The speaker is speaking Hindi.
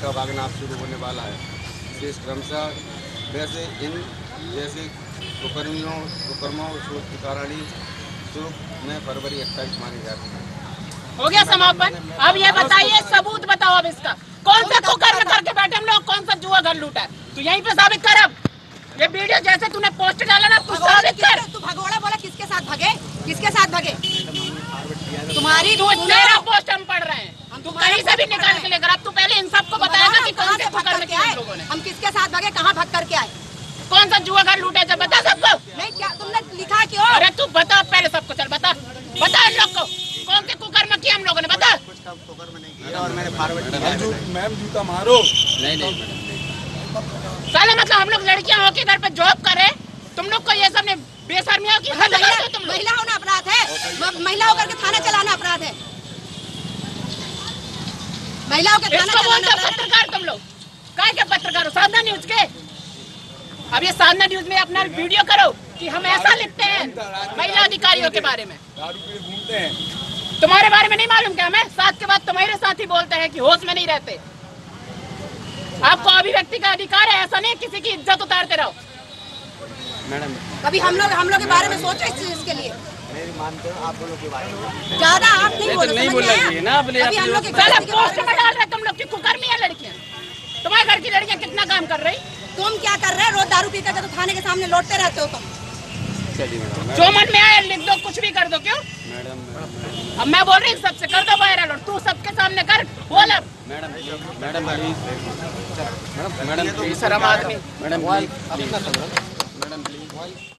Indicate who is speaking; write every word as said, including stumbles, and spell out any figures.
Speaker 1: का भागना अब शुरू होने वाला है। शेष क्रमशः वैसे इन जैसे कुकर्मियों कुकर्मों शोध की कारणी शुल्क में फरवरी अट्ठाईस मानी जाती है।
Speaker 2: हो गया समापन। अब ये बताइए, सबूत बताओ अब इसका, कौन सा कुकर्म करके बैठे हम लोग, कौन सा जुआ घर लूटा है, तू यहीं पे साबित कर। अब ये वीडियो जैसे तूने पोस्ट डाला ना, तू साबित कर।
Speaker 3: तू भगोड़ा बोला किसके साथ भागे, किसके साथ भागे? तुम्हारी
Speaker 2: मेरा पोस्ट हम पढ़ रहे हैं, तू कहीं से भी निकाल के लेकर। अब तू पहले इन सबको बताएगा कि कौन से कुकर्म किए हम लोगों ने,
Speaker 3: हम किसके साथ भागे, कहाँ भाग करके आए,
Speaker 2: कौन सा जुआ घर लूटा है, जब बता सबको।
Speaker 3: नहीं क्या तुमने लिखा क्यों?
Speaker 2: अरे तू बता पहले सबको, चल बता बता इन लोग को कौन से कुकर्म किए हम लोगों ने, बता।
Speaker 1: कुछ काम कुकर्म नहीं किया और मैंने फॉरवर्ड किया।
Speaker 4: मैम जूता मारो।
Speaker 1: नहीं नहीं
Speaker 2: साला मतलब हम लोग लड़कियां होके घर पे जॉब करे, तुम लोग को ये सब ने बेशर्मियां की हद कर दो तुम लोग।
Speaker 3: महिला होना अपराध है, महिला होकर के थाना चलाना अपराध है, महिलाओं के थाना
Speaker 2: इसको
Speaker 3: चलाना
Speaker 2: बोलते
Speaker 3: अपराध है।
Speaker 2: पत्रकार तुम लोग, काय के पत्रकार हो? साधना न्यूज के। अब ये साधना न्यूज में अपना वीडियो करो कि हम ऐसा लिखते हैं महिला अधिकारियों के बारे में।
Speaker 4: दारू पी घूमते हैं।
Speaker 2: तुम्हारे बारे में नहीं मालूम क्या? हमें साथ के बाद तुम्हारे साथ ही बोलते हैं कि होश में नहीं रहते। आपको अभिव्यक्ति का अधिकार है, ऐसा नहीं किसी की इज्जत उतारते रहो।
Speaker 1: मैडम
Speaker 3: कभी हम लोग हम लोग के बारे में सोचो इस चीज के लिए।
Speaker 1: मेरी मानते हो आप लोगों के बारे में
Speaker 3: ज्यादा आप नहीं बोलो,
Speaker 4: नहीं बोलना चाहिए ना।
Speaker 3: अभी हम लोग के
Speaker 2: साला
Speaker 3: घर के
Speaker 2: पोस्ट
Speaker 3: बारे
Speaker 2: में डाल रहे तुम लोग की कुकर्मी है लड़कियां। तुम्हारे घर की लड़कियां कितना काम कर रही,
Speaker 3: तुम क्या कर रहे हो? रोज दारू पीकर तो थाने के सामने लौटते रहते हो तुम।
Speaker 1: चलिए मैडम
Speaker 2: जो मन में आए लिख दो, कुछ भी कर दो। क्यों?
Speaker 1: मैडम
Speaker 2: अब मैं बोल रही हूँ सबसे कर दो वायरल, और तू सबके सामने कर बोल। अब
Speaker 1: मैडम मैडम मैडम मैडम
Speaker 2: शर्म आदमी।
Speaker 1: Madam madam please